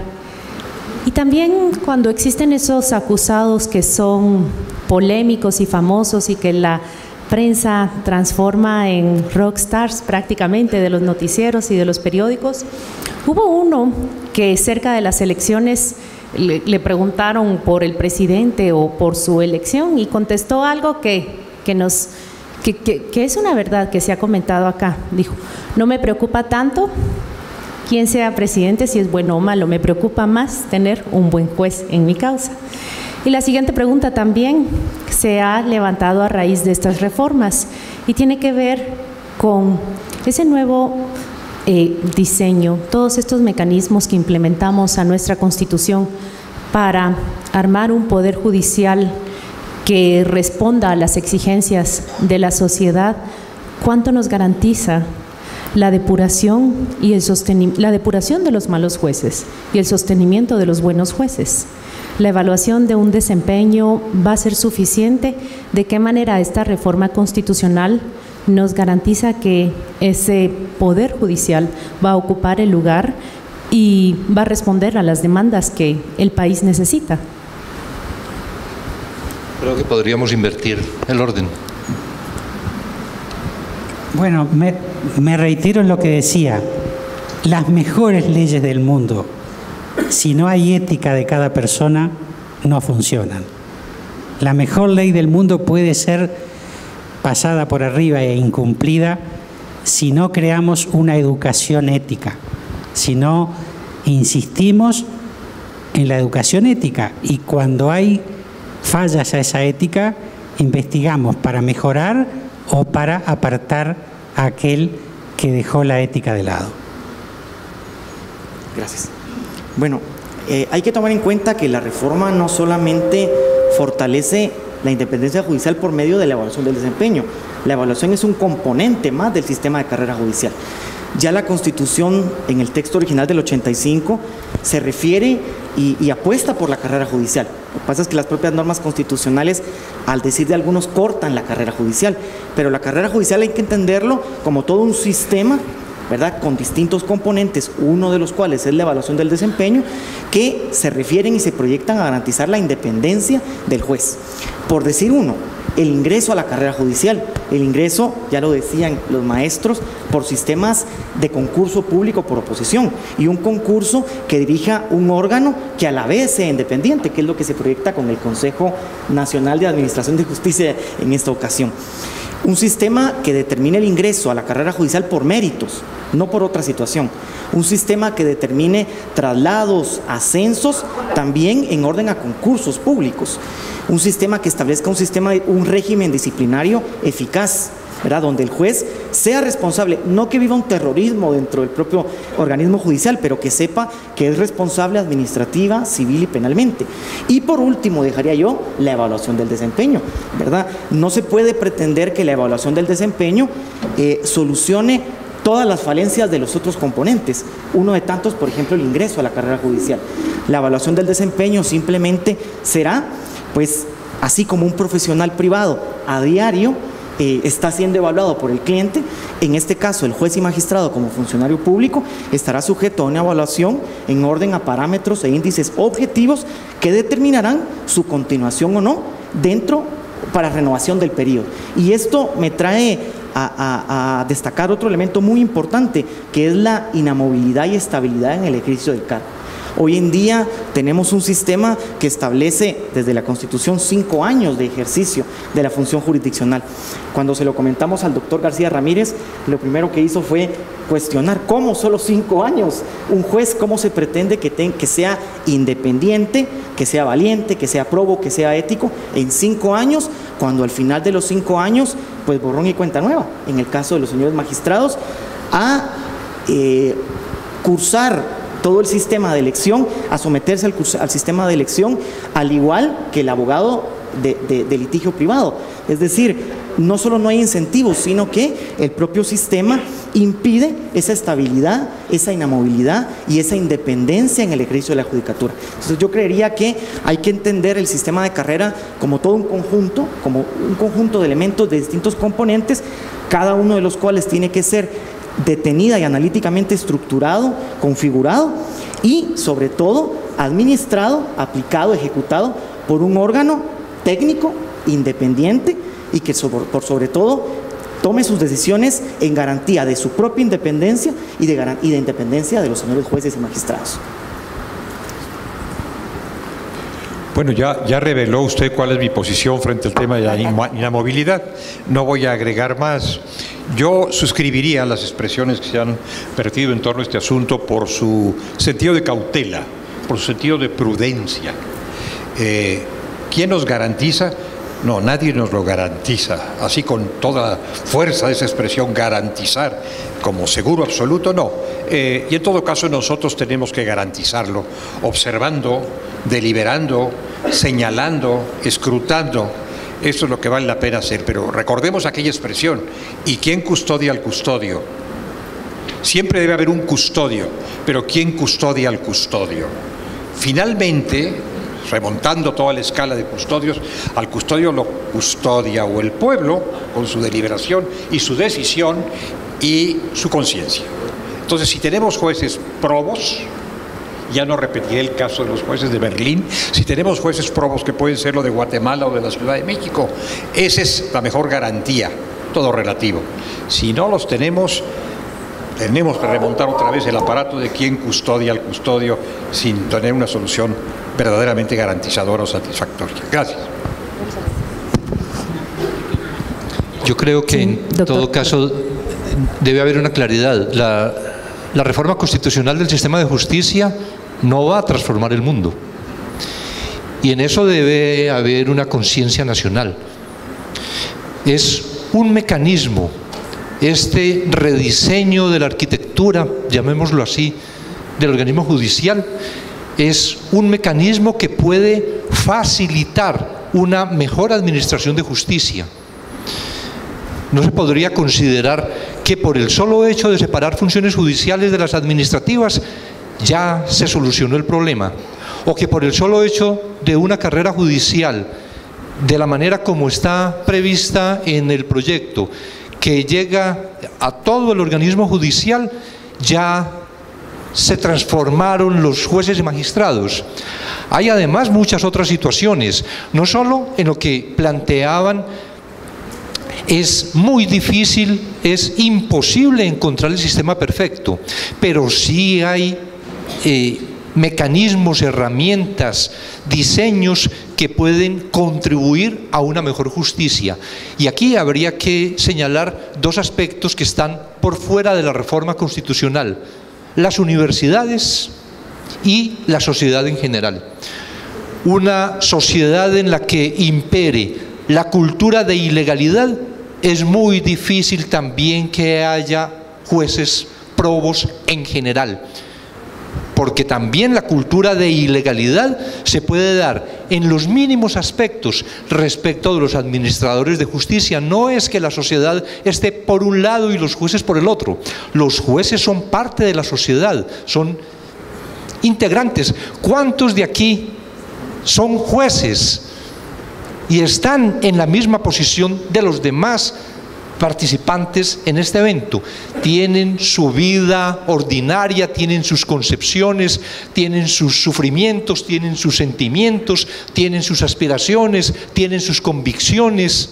Y también cuando existen esos acusados que son polémicos y famosos y que la prensa transforma en rockstars prácticamente de los noticieros y de los periódicos. Hubo uno que cerca de las elecciones le, le preguntaron por el presidente o por su elección, y contestó algo que, que, nos, que, que, que es una verdad que se ha comentado acá. Dijo, no me preocupa tanto quién sea presidente, si es bueno o malo. Me preocupa más tener un buen juez en mi causa. Y la siguiente pregunta también se ha levantado a raíz de estas reformas y tiene que ver con ese nuevo eh, diseño, todos estos mecanismos que implementamos a nuestra Constitución para armar un poder judicial que responda a las exigencias de la sociedad. ¿Cuánto nos garantiza la depuración y el sostenimiento, la depuración de los malos jueces y el sostenimiento de los buenos jueces? ¿La evaluación de un desempeño va a ser suficiente? ¿De qué manera esta reforma constitucional nos garantiza que ese poder judicial va a ocupar el lugar y va a responder a las demandas que el país necesita? Creo que podríamos invertir el orden. Bueno, me, me reitero en lo que decía. Las mejores leyes del mundo, si no hay ética de cada persona, no funcionan. La mejor ley del mundo puede ser pasada por arriba e incumplida si no creamos una educación ética, si no insistimos en la educación ética. Y cuando hay fallas a esa ética, investigamos para mejorar o para apartar a aquel que dejó la ética de lado. Gracias. Bueno, eh, hay que tomar en cuenta que la reforma no solamente fortalece la independencia judicial por medio de la evaluación del desempeño. La evaluación es un componente más del sistema de carrera judicial. Ya la Constitución, en el texto original del ochenta y cinco, se refiere y, y apuesta por la carrera judicial. Lo que pasa es que las propias normas constitucionales, al decir de algunos, cortan la carrera judicial. Pero la carrera judicial hay que entenderlo como todo un sistema, ¿verdad?, con distintos componentes, uno de los cuales es la evaluación del desempeño, que se refieren y se proyectan a garantizar la independencia del juez. Por decir uno, el ingreso a la carrera judicial, el ingreso, ya lo decían los maestros, por sistemas de concurso público por oposición, y un concurso que dirija un órgano que a la vez sea independiente, que es lo que se proyecta con el Consejo Nacional de Administración de Justicia en esta ocasión. Un sistema que determine el ingreso a la carrera judicial por méritos, no por otra situación. Un sistema que determine traslados, ascensos, también en orden a concursos públicos. Un sistema que establezca un sistema, un régimen disciplinario eficaz, ¿verdad?, donde el juez sea responsable, no que viva un terrorismo dentro del propio organismo judicial, pero que sepa que es responsable administrativa, civil y penalmente. Y por último, dejaría yo la evaluación del desempeño, ¿verdad? No se puede pretender que la evaluación del desempeño eh, solucione todas las falencias de los otros componentes. Uno de tantos, por ejemplo, el ingreso a la carrera judicial. La evaluación del desempeño simplemente será, pues, así como un profesional privado a diario Eh, está siendo evaluado por el cliente, en este caso el juez y magistrado como funcionario público estará sujeto a una evaluación en orden a parámetros e índices objetivos que determinarán su continuación o no dentro para renovación del periodo. Y esto me trae a, a, a destacar otro elemento muy importante, que es la inamovilidad y estabilidad en el ejercicio del cargo. Hoy en día tenemos un sistema que establece desde la Constitución cinco años de ejercicio de la función jurisdiccional. Cuando se lo comentamos al doctor García Ramírez, lo primero que hizo fue cuestionar cómo solo cinco años. Un juez, ¿cómo se pretende que, ten, que sea independiente, que sea valiente, que sea probo, que sea ético en cinco años, cuando al final de los cinco años, pues borrón y cuenta nueva, en el caso de los señores magistrados, a eh, cursar todo el sistema de elección, a someterse al, al sistema de elección, al igual que el abogado de, de, de litigio privado. Es decir, no solo no hay incentivos, sino que el propio sistema impide esa estabilidad, esa inamovilidad y esa independencia en el ejercicio de la judicatura. Entonces yo creería que hay que entender el sistema de carrera como todo un conjunto, como un conjunto de elementos de distintos componentes, cada uno de los cuales tiene que ser detenida y analíticamente estructurado, configurado y sobre todo administrado, aplicado, ejecutado por un órgano técnico independiente y que sobre, por sobre todo tome sus decisiones en garantía de su propia independencia y de, y de independencia de los señores jueces y magistrados. Bueno, ya, ya reveló usted cuál es mi posición frente al tema de la inamovilidad. No voy a agregar más. Yo suscribiría las expresiones que se han vertido en torno a este asunto por su sentido de cautela, por su sentido de prudencia. Eh, ¿Quién nos garantiza? No, nadie nos lo garantiza. Así con toda fuerza de esa expresión, garantizar como seguro absoluto, no. Eh, y en todo caso nosotros tenemos que garantizarlo, observando, deliberando, señalando, escrutando. Esto es lo que vale la pena hacer, pero recordemos aquella expresión: ¿y quién custodia al custodio? Siempre debe haber un custodio, pero ¿quién custodia al custodio? Finalmente, remontando toda la escala de custodios, al custodio lo custodia o el pueblo con su deliberación y su decisión y su conciencia. Entonces, si tenemos jueces probos, ya no repetiré el caso de los jueces de Berlín, si tenemos jueces probos que pueden ser lo de Guatemala o de la Ciudad de México, esa es la mejor garantía, todo relativo. Si no los tenemos, tenemos que remontar otra vez el aparato de quién custodia al custodio sin tener una solución verdaderamente garantizadora o satisfactoria. Gracias. Yo creo que en todo caso debe haber una claridad. La, la reforma constitucional del sistema de justicia no va a transformar el mundo. Y en eso debe haber una conciencia nacional. Es un mecanismo, este rediseño de la arquitectura, llamémoslo así, del organismo judicial, es un mecanismo que puede facilitar una mejor administración de justicia. No se podría considerar que por el solo hecho de separar funciones judiciales de las administrativas ya se solucionó el problema, o que por el solo hecho de una carrera judicial, de la manera como está prevista en el proyecto, que llega a todo el organismo judicial, ya se transformaron los jueces y magistrados. Hay además muchas otras situaciones, no solo en lo que planteaban. Es muy difícil, es imposible encontrar el sistema perfecto, pero sí hay eh, mecanismos, herramientas, diseños que pueden contribuir a una mejor justicia. Y aquí habría que señalar dos aspectos que están por fuera de la reforma constitucional: las universidades y la sociedad en general. Una sociedad en la que impere la cultura de ilegalidad, es muy difícil también que haya jueces probos en general, porque también la cultura de ilegalidad se puede dar en los mínimos aspectos respecto de los administradores de justicia. No es que la sociedad esté por un lado y los jueces por el otro. Los jueces son parte de la sociedad, son integrantes. ¿Cuántos de aquí son jueces y están en la misma posición de los demás participantes en este evento? Tienen su vida ordinaria, tienen sus concepciones, tienen sus sufrimientos, tienen sus sentimientos, tienen sus aspiraciones, tienen sus convicciones.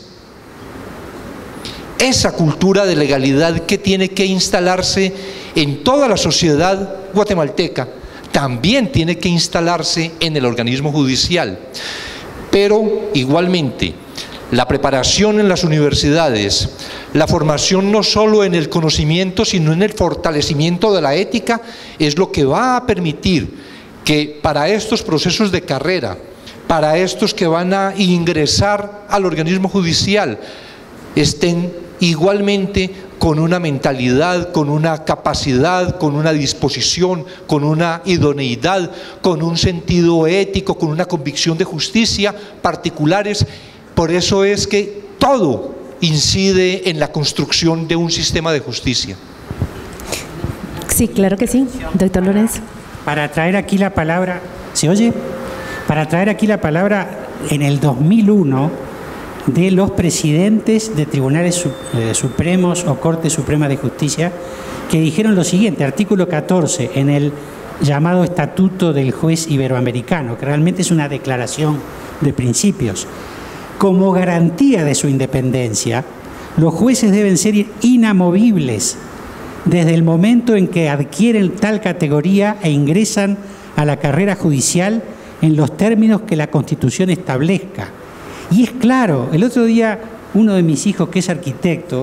Esa cultura de legalidad que tiene que instalarse en toda la sociedad guatemalteca también tiene que instalarse en el organismo judicial. Pero igualmente, la preparación en las universidades, la formación no solo en el conocimiento, sino en el fortalecimiento de la ética, es lo que va a permitir que para estos procesos de carrera, para estos que van a ingresar al organismo judicial, estén igualmente con una mentalidad, con una capacidad, con una disposición, con una idoneidad, con un sentido ético, con una convicción de justicia particulares. Por eso es que todo incide en la construcción de un sistema de justicia. Sí, claro que sí, doctor Lorenzo. Para traer aquí la palabra, ¿se oye? Para traer aquí la palabra, en el dos mil uno, de los presidentes de tribunales supremos o Corte Suprema de Justicia, que dijeron lo siguiente, artículo catorce, en el llamado Estatuto del Juez Iberoamericano, que realmente es una declaración de principios. Como garantía de su independencia, los jueces deben ser inamovibles desde el momento en que adquieren tal categoría e ingresan a la carrera judicial en los términos que la Constitución establezca. Y es claro, el otro día uno de mis hijos, que es arquitecto,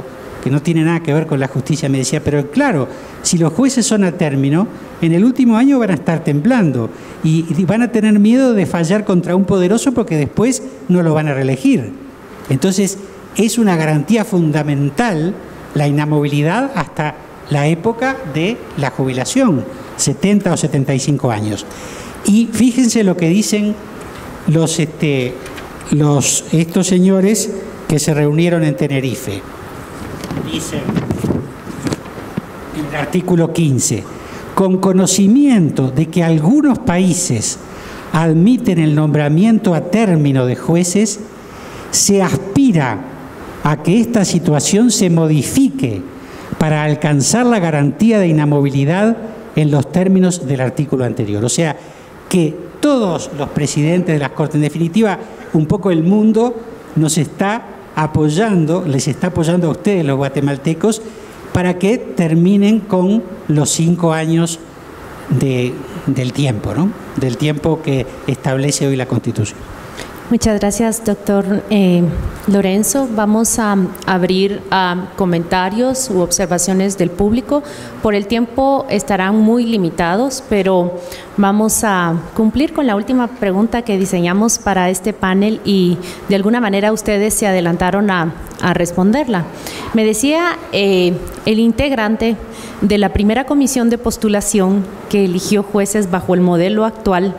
que no tiene nada que ver con la justicia, me decía, pero claro, si los jueces son a término, en el último año van a estar temblando y, y van a tener miedo de fallar contra un poderoso porque después no lo van a reelegir. Entonces, es una garantía fundamental la inamovilidad hasta la época de la jubilación, setenta o setenta y cinco años. Y fíjense lo que dicen los, este, los, estos señores que se reunieron en Tenerife. Dicen en el artículo quince, con conocimiento de que algunos países admiten el nombramiento a término de jueces, se aspira a que esta situación se modifique para alcanzar la garantía de inamovilidad en los términos del artículo anterior. O sea, que todos los presidentes de las Cortes, en definitiva, un poco el mundo nos está apoyando, les está apoyando a ustedes, los guatemaltecos, para que terminen con los cinco años de, del tiempo, ¿no? Del tiempo que establece hoy la Constitución. Muchas gracias, doctor eh, Lorenzo. Vamos a abrir a comentarios u observaciones del público. Por el tiempo estarán muy limitados, pero vamos a cumplir con la última pregunta que diseñamos para este panel y de alguna manera ustedes se adelantaron a, a responderla. Me decía eh, el integrante de la primera comisión de postulación que eligió jueces bajo el modelo actual,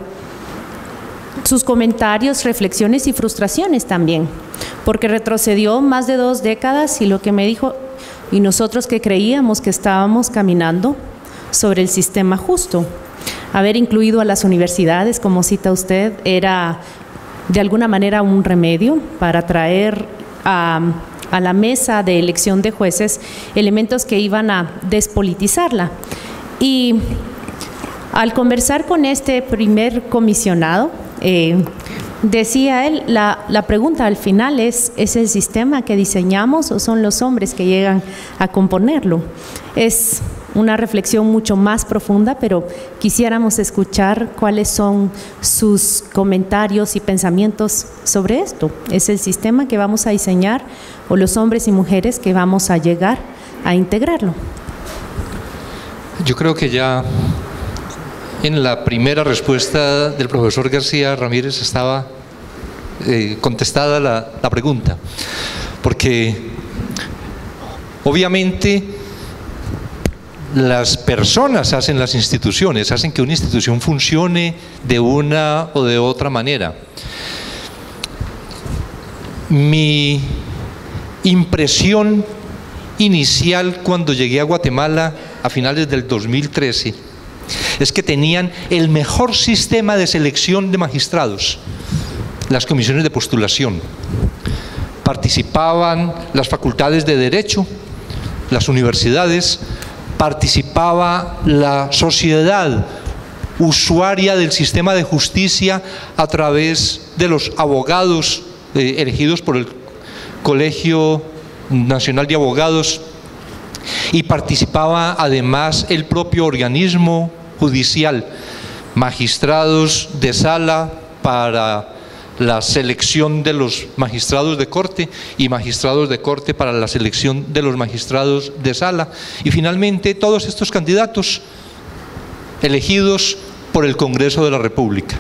sus comentarios, reflexiones y frustraciones también, porque retrocedió más de dos décadas y lo que me dijo, y nosotros que creíamos que estábamos caminando sobre el sistema justo. Haber incluido a las universidades, como cita usted, era de alguna manera un remedio para traer a, a la mesa de elección de jueces elementos que iban a despolitizarla. Y al conversar con este primer comisionado, Eh, decía él, la, la pregunta al final es, ¿es el sistema que diseñamos o son los hombres que llegan a componerlo? Es una reflexión mucho más profunda, pero quisiéramos escuchar cuáles son sus comentarios y pensamientos sobre esto. ¿Es el sistema que vamos a diseñar o los hombres y mujeres que vamos a llegar a integrarlo? Yo creo que ya en la primera respuesta del profesor García Ramírez estaba eh, contestada la, la pregunta, porque obviamente las personas hacen las instituciones, hacen que una institución funcione de una o de otra manera. Mi impresión inicial cuando llegué a Guatemala a finales del dos mil trece es que tenían el mejor sistema de selección de magistrados, las comisiones de postulación. Participaban las facultades de Derecho, las universidades, participaba la sociedad usuaria del sistema de justicia a través de los abogados eh, elegidos por el Colegio Nacional de Abogados, y participaba además el propio organismo judicial, magistrados de sala para la selección de los magistrados de corte y magistrados de corte para la selección de los magistrados de sala, y finalmente todos estos candidatos elegidos por el Congreso de la República.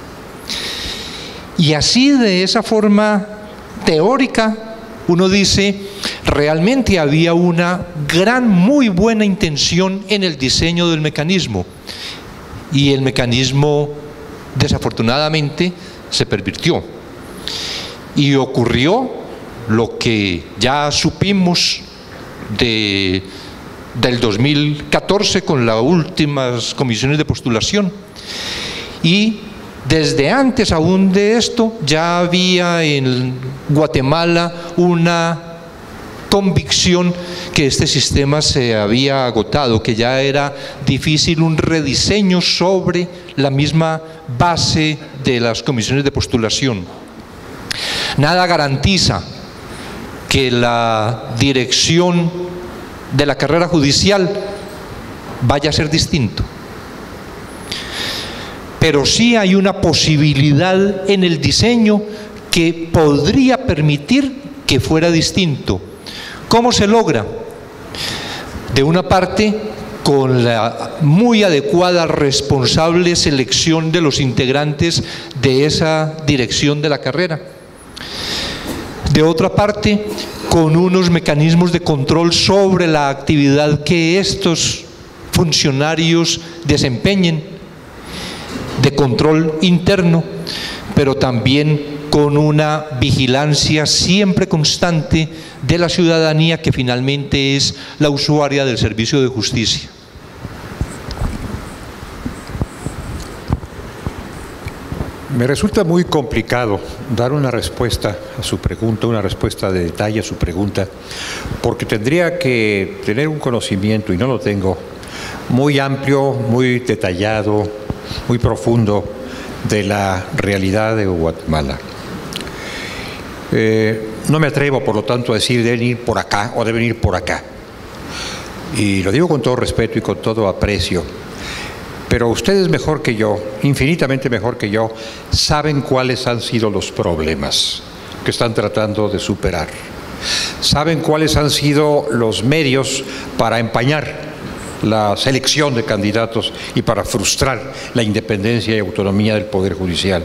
Y así, de esa forma teórica, uno dice, realmente había una gran, muy buena intención en el diseño del mecanismo, y el mecanismo desafortunadamente se pervirtió y ocurrió lo que ya supimos de, del dos mil catorce con las últimas comisiones de postulación, y desde antes aún de esto ya había en Guatemala una convicción que este sistema se había agotado, que ya era difícil un rediseño sobre la misma base de las comisiones de postulación. Nada garantiza que la dirección de la carrera judicial vaya a ser distinto, pero sí hay una posibilidad en el diseño que podría permitir que fuera distinto, ¿Cómo se logra? De una parte, con la muy adecuada, responsable selección de los integrantes de esa dirección de la carrera. De otra parte, con unos mecanismos de control sobre la actividad que estos funcionarios desempeñen, de control interno, pero también con una vigilancia siempre constante de la ciudadanía, que finalmente es la usuaria del servicio de justicia. Me resulta muy complicado dar una respuesta a su pregunta, una respuesta de detalle a su pregunta, porque tendría que tener un conocimiento, y no lo tengo, muy amplio, muy detallado, muy profundo de la realidad de Guatemala. Eh, no me atrevo, por lo tanto, a decir deben ir por acá o deben ir por acá. Y lo digo con todo respeto y con todo aprecio. Pero ustedes mejor que yo, infinitamente mejor que yo, saben cuáles han sido los problemas que están tratando de superar. Saben cuáles han sido los medios para empañar la selección de candidatos y para frustrar la independencia y autonomía del Poder Judicial.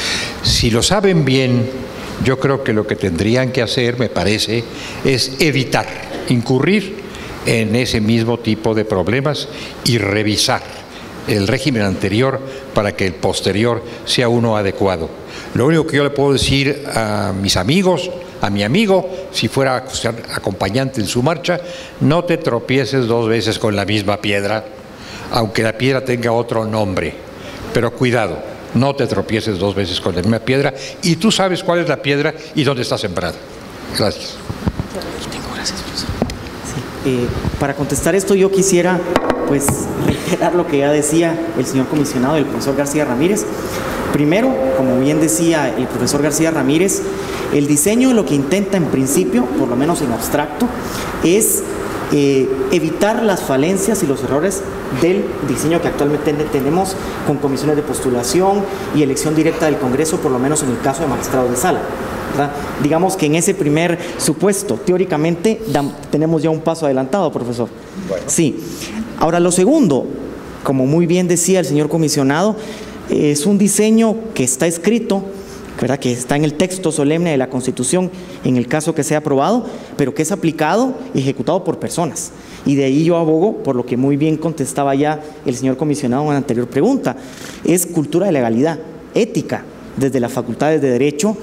Si lo saben bien, yo creo que lo que tendrían que hacer, me parece, es evitar incurrir en ese mismo tipo de problemas y revisar el régimen anterior para que el posterior sea uno adecuado. Lo único que yo le puedo decir a mis amigos, a mi amigo, si fuera acompañante en su marcha, no te tropieces dos veces con la misma piedra, aunque la piedra tenga otro nombre. Pero cuidado, no te tropieces dos veces con la misma piedra, y tú sabes cuál es la piedra y dónde está sembrada. Gracias. Gracias, profesor. Sí, eh, para contestar esto yo quisiera pues reiterar lo que ya decía el señor comisionado, el profesor García Ramírez. Primero, como bien decía el profesor García Ramírez, el diseño lo que intenta en principio, por lo menos en abstracto, es eh, evitar las falencias y los errores del diseño que actualmente tenemos con comisiones de postulación y elección directa del Congreso, por lo menos en el caso de magistrados de sala, ¿verdad? Digamos que en ese primer supuesto, teóricamente, tenemos ya un paso adelantado, profesor. Bueno. Sí. Ahora, lo segundo, como muy bien decía el señor comisionado, es un diseño que está escrito, ¿verdad?, que está en el texto solemne de la Constitución, en el caso que sea aprobado, pero que es aplicado y ejecutado por personas. Y de ahí yo abogo, por lo que muy bien contestaba ya el señor comisionado en la anterior pregunta, es cultura de legalidad, ética, desde las facultades de Derecho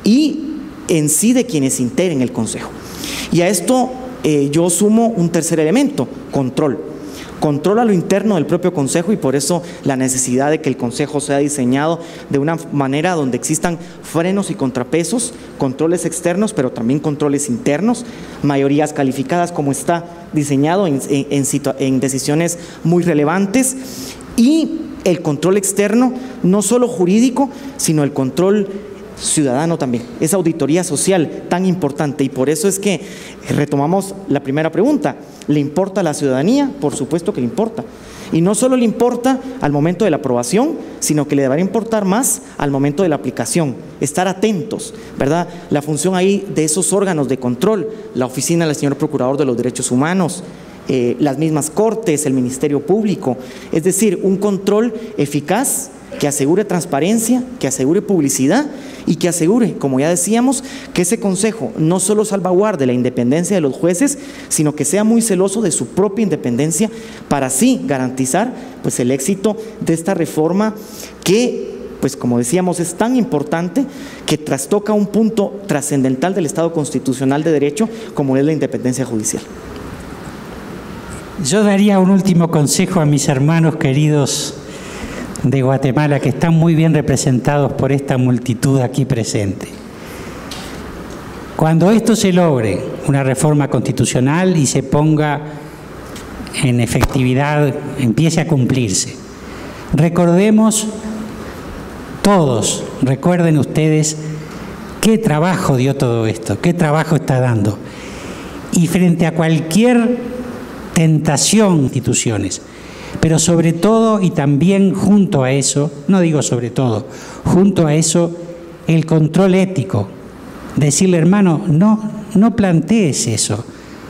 y en sí de quienes integren el Consejo. Y a esto eh, yo sumo un tercer elemento, control. Control a lo interno del propio Consejo, y por eso la necesidad de que el Consejo sea diseñado de una manera donde existan frenos y contrapesos, controles externos, pero también controles internos, mayorías calificadas como está diseñado en, en, en, en decisiones muy relevantes, y el control externo, no solo jurídico, sino el control ciudadano también, esa auditoría social tan importante. Y por eso es que retomamos la primera pregunta: ¿le importa a la ciudadanía? Por supuesto que le importa, y no solo le importa al momento de la aprobación, sino que le deberá importar más al momento de la aplicación, estar atentos, ¿verdad? La función ahí de esos órganos de control, la oficina del señor Procurador de los Derechos Humanos, eh, las mismas Cortes, el Ministerio Público, es decir, un control eficaz que asegure transparencia, que asegure publicidad y que asegure, como ya decíamos, que ese Consejo no solo salvaguarde la independencia de los jueces, sino que sea muy celoso de su propia independencia, para así garantizar pues el éxito de esta reforma que, pues como decíamos, es tan importante, que trastoca un punto trascendental del Estado constitucional de derecho como es la independencia judicial. Yo daría un último consejo a mis hermanos queridos de Guatemala, que están muy bien representados por esta multitud aquí presente. Cuando esto se logre, una reforma constitucional, y se ponga en efectividad, empiece a cumplirse, recordemos todos, recuerden ustedes qué trabajo dio todo esto, qué trabajo está dando. Y frente a cualquier tentación, instituciones, pero sobre todo y también junto a eso, no digo sobre todo, junto a eso, el control ético. Decirle, hermano, no, no plantees eso,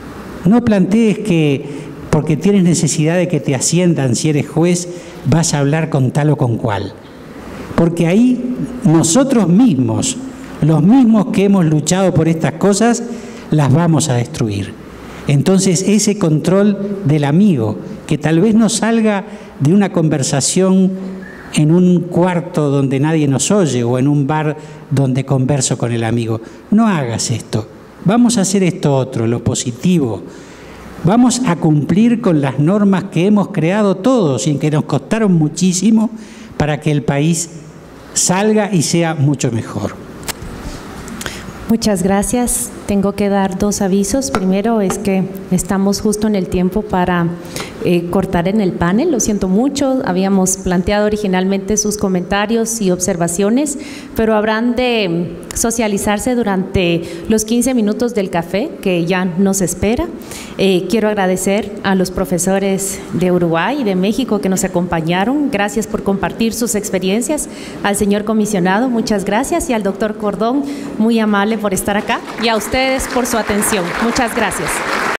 No plantees que porque tienes necesidad de que te asciendan si eres juez, vas a hablar con tal o con cual. Porque ahí nosotros mismos, los mismos que hemos luchado por estas cosas, las vamos a destruir. Entonces ese control del amigo, que tal vez no salga de una conversación en un cuarto donde nadie nos oye o en un bar donde converso con el amigo, no hagas esto. Vamos a hacer esto otro, lo positivo. Vamos a cumplir con las normas que hemos creado todos y que nos costaron muchísimo para que el país salga y sea mucho mejor. Muchas gracias. Tengo que dar dos avisos. Primero es que estamos justo en el tiempo para eh, cortar en el panel. Lo siento mucho. Habíamos planteado originalmente sus comentarios y observaciones, pero habrán de socializarse durante los quince minutos del café que ya nos espera. Eh, quiero agradecer a los profesores de Uruguay y de México que nos acompañaron. Gracias por compartir sus experiencias. Al señor comisionado, muchas gracias. Y al doctor Cordón, muy amable por estar acá. Y a ustedes por su atención. Muchas gracias.